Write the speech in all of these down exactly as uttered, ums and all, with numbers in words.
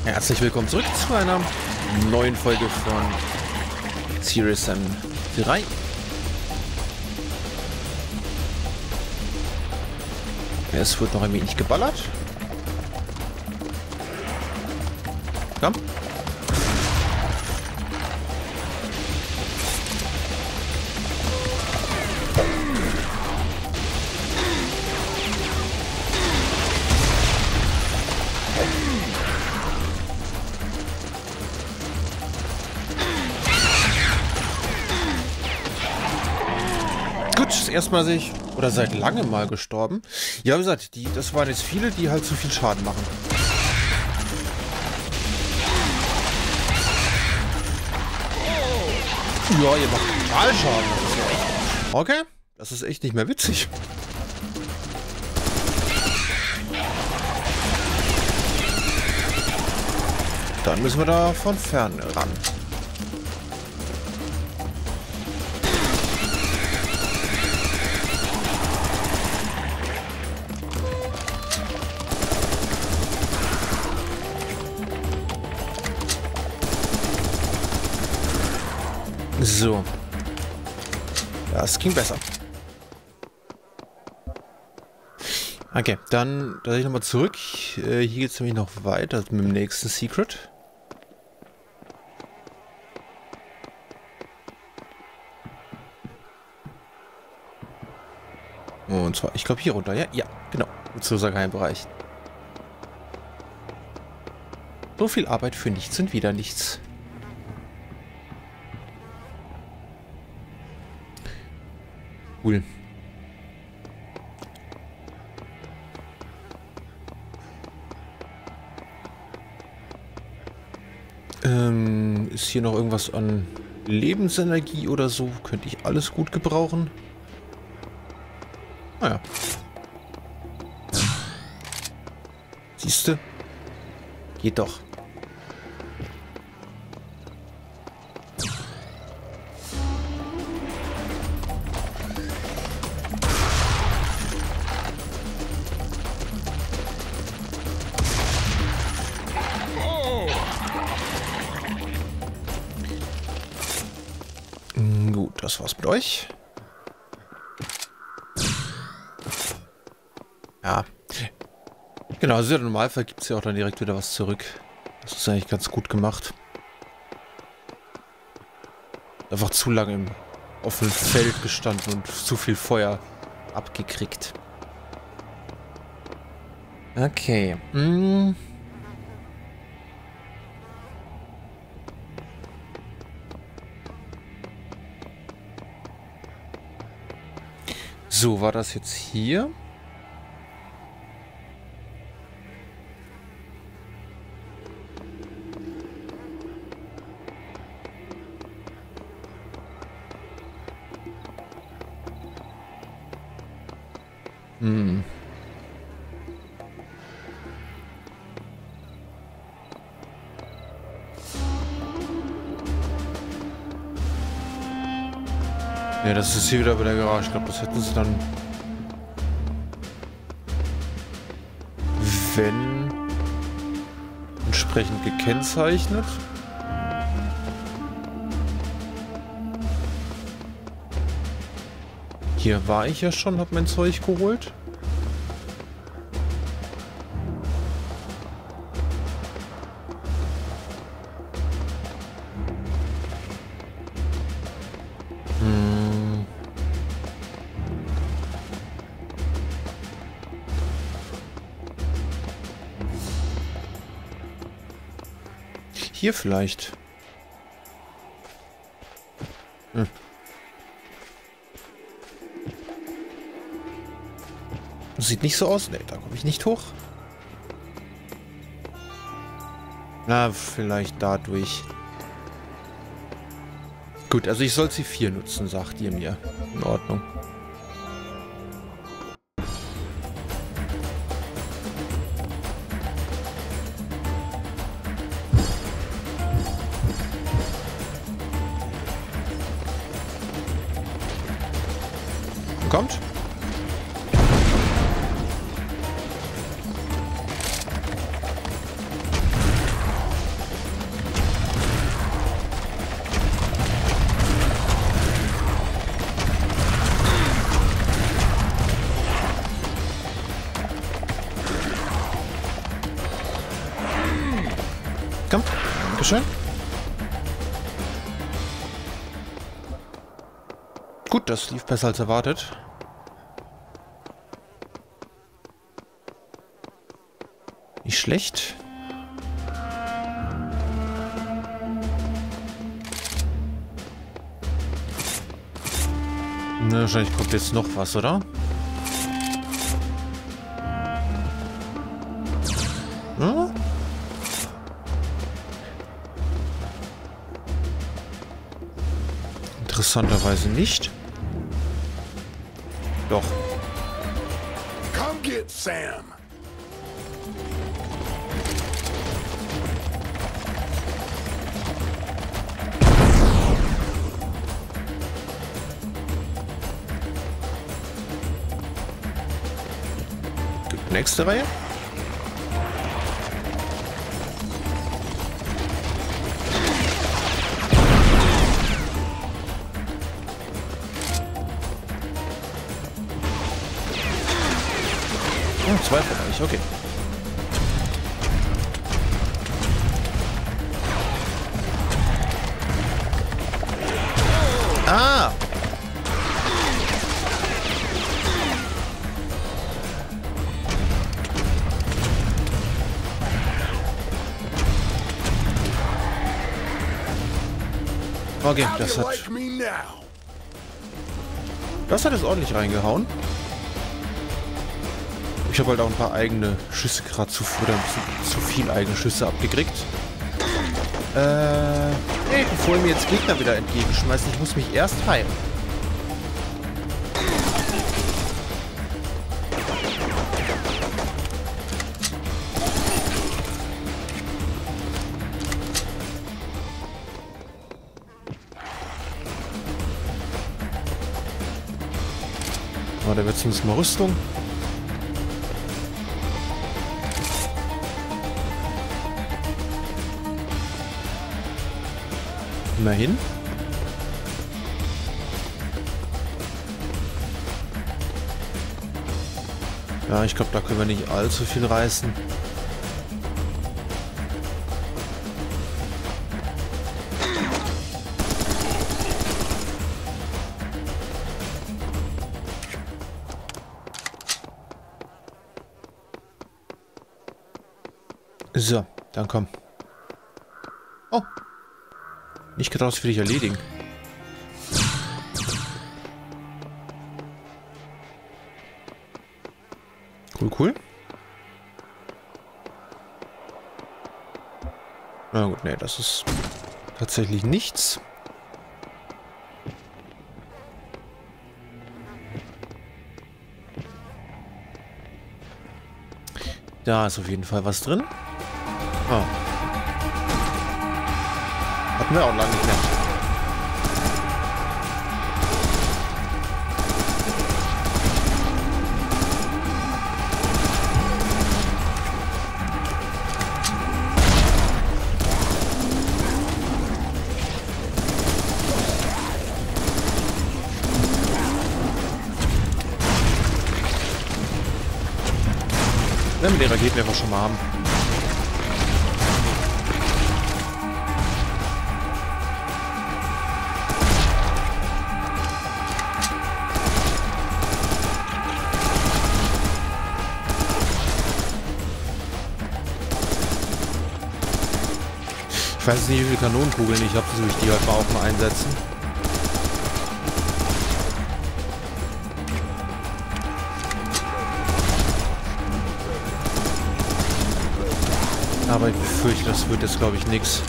Herzlich willkommen zurück zu einer neuen Folge von Serious Sam drei. Es wird noch ein wenig geballert. Komm. Gut, erstmal sich oder seit langem mal gestorben. Ja, wie gesagt, die, das waren jetzt viele, die halt zu viel Schaden machen. Ja, ihr macht total Schaden. Das ist ja echt... Okay, das ist echt nicht mehr witzig. Dann müssen wir da von ferne ran. So. Das ging besser. Okay, dann da ich nochmal zurück. Äh, hier geht es nämlich noch weiter mit dem nächsten Secret. Und zwar, ich glaube hier runter, ja? Ja, genau. Zu unserem Geheimbereich. So viel Arbeit für nichts und wieder nichts. Cool. Ähm, ist hier noch irgendwas an Lebensenergie oder so? Könnte ich alles gut gebrauchen? Naja. Siehste? Geht doch. Gut, das war's mit euch. Ja. Genau, also im Normalfall gibt es ja auch dann direkt wieder was zurück. Das ist eigentlich ganz gut gemacht. Einfach zu lange im offenen Feld gestanden und zu viel Feuer abgekriegt. Okay. Hm. So, war das jetzt hier? Hm. Ja, das ist hier wieder bei der Garage. Ich glaube, das hätten sie dann, wenn, entsprechend gekennzeichnet. Hier war ich ja schon, habe mein Zeug geholt. Hm. Hier vielleicht. Hm. Sieht nicht so aus. Ne, da komme ich nicht hoch. Na, vielleicht dadurch. Gut, also ich soll C vier nutzen, sagt ihr mir. In Ordnung. Kommt. Komm, Dankeschön. Gut, das lief besser als erwartet. Nicht schlecht. Na, wahrscheinlich kommt jetzt noch was, oder? Hm? Interessanterweise nicht. Doch. Come get Sam. Nächste Reihe. Oh, zwei von euch, okay. Ah! Okay, das hat... Das hat es ordentlich reingehauen. Ich habe halt auch ein paar eigene Schüsse gerade zu, oder ein bisschen zu viel eigene Schüsse abgekriegt. Äh, nee, bevor ihr mir jetzt Gegner wieder entgegenschmeißen, ich muss mich erst heilen. Oh, da wird zumindest mal Rüstung. Immerhin. Ja, ich glaube, da können wir nicht allzu viel reißen. So, dann komm. Oh. Nicht gedacht, das will ich erledigen. Cool, cool. Na gut, nee, das ist tatsächlich nichts. Da ist auf jeden Fall was drin. Oh. Hatten wir auch lange nicht mehr. Wenn wir die Raketen einfach schon mal haben. Ich weiß nicht, wie viele Kanonenkugeln ich habe, so ich die halt mal auch mal einsetzen. Aber ich befürchte, das wird jetzt, glaube ich, nichts.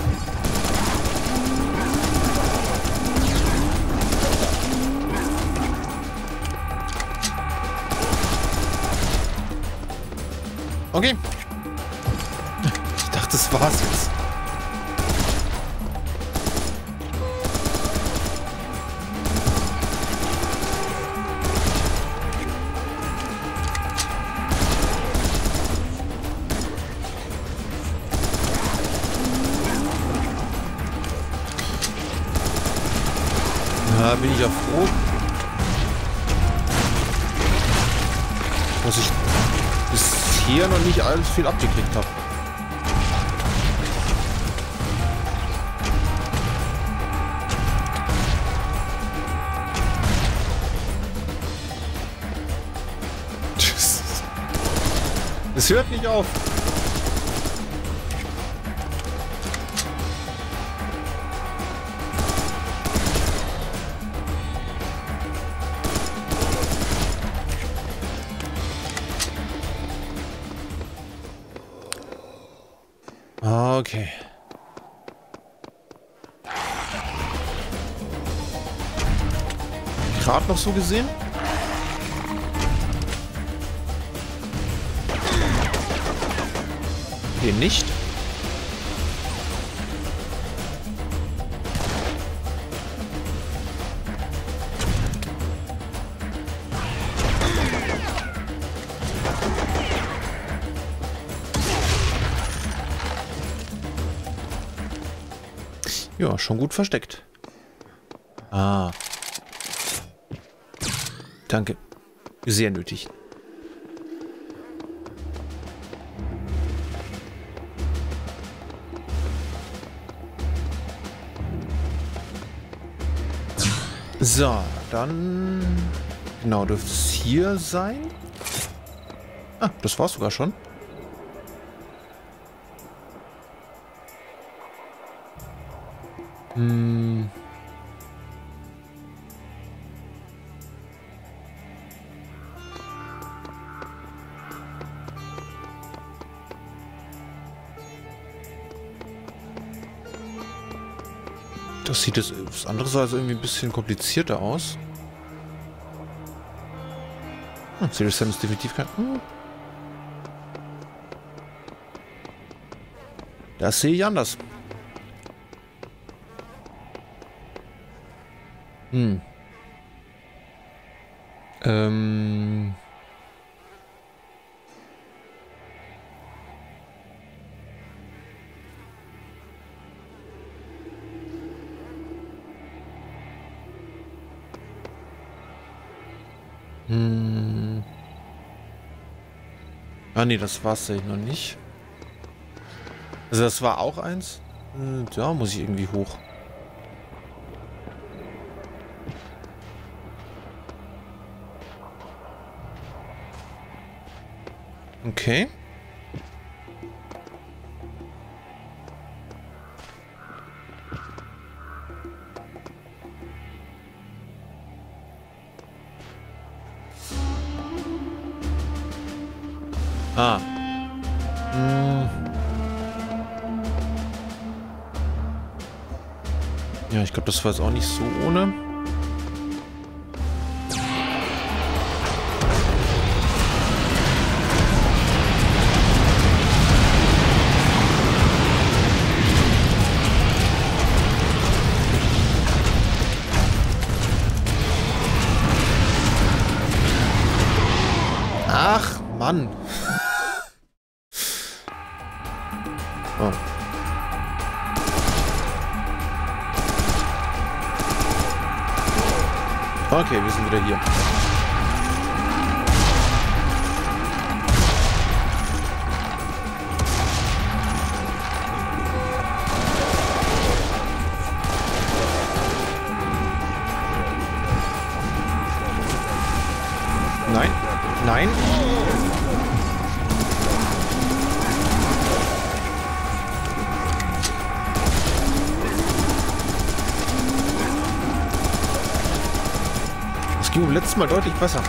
Okay. Ich dachte, das war's jetzt. Da bin ich ja froh, dass ich bis hier noch nicht alles viel abgekriegt habe. Es hört nicht auf. Okay. Gerade noch so gesehen? Den nicht. Ja, schon gut versteckt. Ah. Danke. Sehr nötig. So, dann... Genau, dürfte es hier sein. Ah, das war's sogar schon. Hm... Das sieht das, das andere sah also irgendwie ein bisschen komplizierter aus. Hm, Serious Sam ist definitiv kein... Hm. Das sehe ich anders. Hm. Ähm... Hm. Ah nee, das war's ja noch nicht. Also das war auch eins. Äh, da muss ich irgendwie hoch. Okay. Ah. Hm. Ja, ich glaube, das war jetzt auch nicht so ohne. Ach, Mann. Oh. Okay, wir sind wieder hier. Nein, nein. Das ging beim letzten Mal deutlich besser.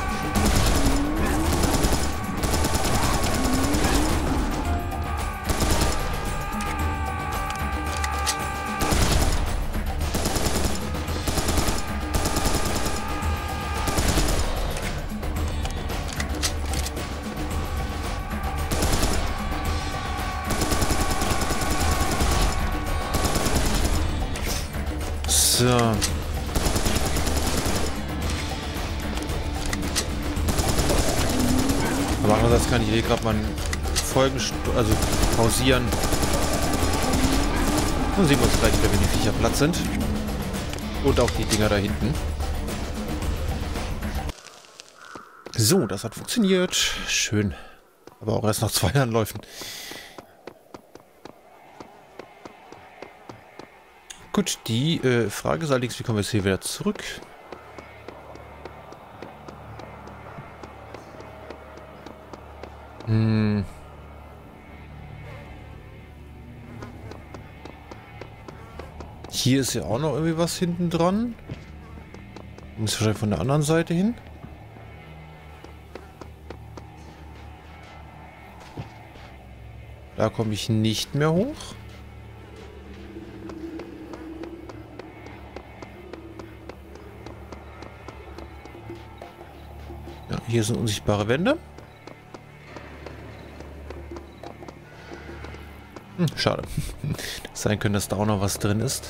So. Aber andererseits kann ich hier gerade mal Folgen, also pausieren. Dann sehen wir uns gleich wieder, wenn die Viecher platt sind. Und auch die Dinger da hinten. So, das hat funktioniert. Schön. Aber auch erst nach zwei Anläufen. Gut, die äh, Frage ist allerdings, wie kommen wir jetzt hier wieder zurück? Hm. Hier ist ja auch noch irgendwie was hinten dran. Muss wahrscheinlich von der anderen Seite hin. Da komme ich nicht mehr hoch. Ja, hier sind unsichtbare Wände. Hm, schade. Sein können, dass da auch noch was drin ist.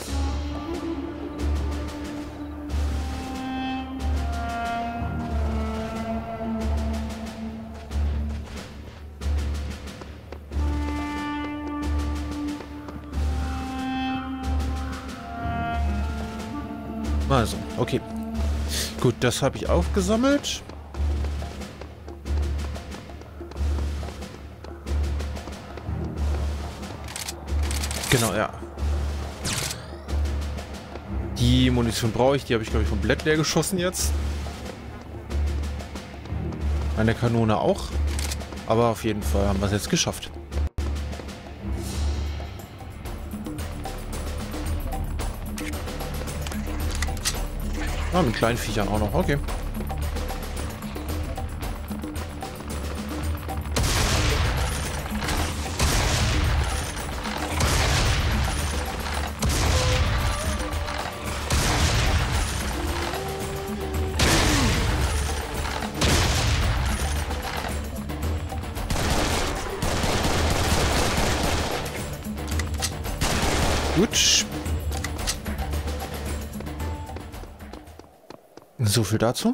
Also, okay. Gut, das habe ich aufgesammelt. Genau, ja. Die Munition brauche ich. Die habe ich, glaube ich, komplett leer geschossen jetzt. Eine Kanone auch. Aber auf jeden Fall haben wir es jetzt geschafft. Ah, mit kleinen Viechern auch noch. Okay. Gut. So viel dazu.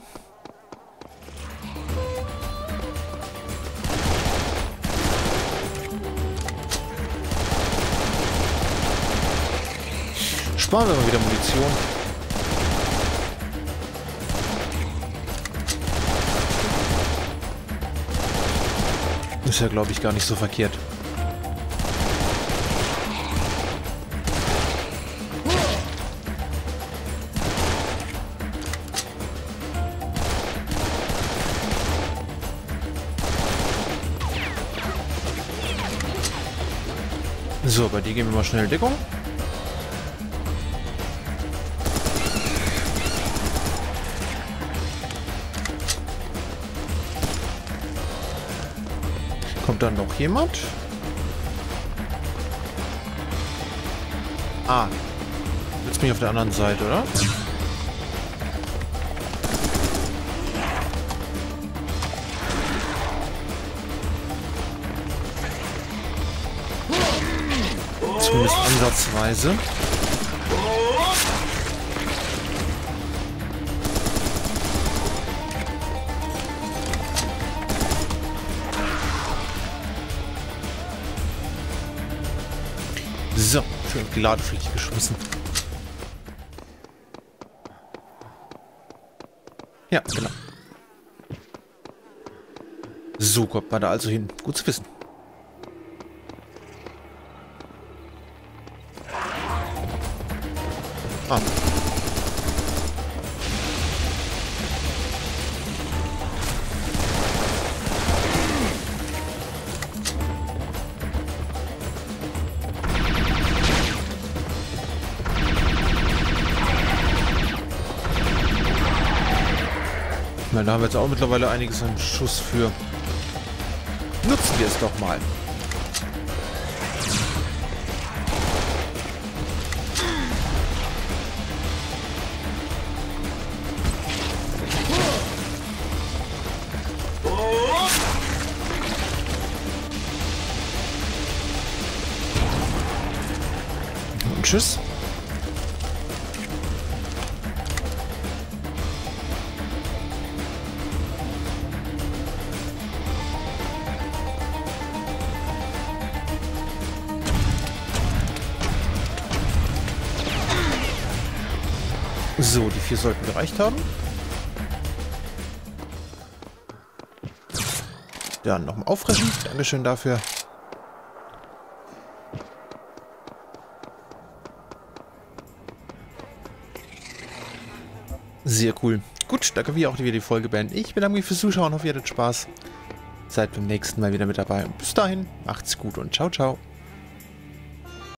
Sparen wir mal wieder Munition. Ist ja, glaube ich, gar nicht so verkehrt. So, bei dir geben wir mal schnell Deckung. Kommt dann noch jemand? Ah. Jetzt bin ich auf der anderen Seite, oder? Zumindest ansatzweise. So, schön die Ladefläche geschmissen. Ja, genau. So kommt man da also hin. Gut zu wissen. Ah. Ich meine, da haben wir jetzt auch mittlerweile einiges an Schuss für. Nutzen wir es doch mal. Und tschüss. So, die vier sollten gereicht haben. Dann nochmal auffrischen. Dankeschön dafür. Sehr cool. Gut, danke wie auch, die wir die Folge beenden. Ich bedanke mich fürs Zuschauen. Hoffe, ihr hattet Spaß. seid beim nächsten Mal wieder mit dabei. Und bis dahin, macht's gut und ciao, ciao.